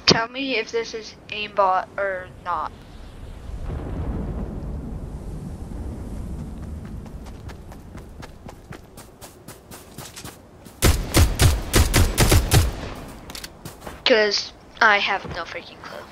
Tell me if this is aimbot or not. Because I have no freaking clue.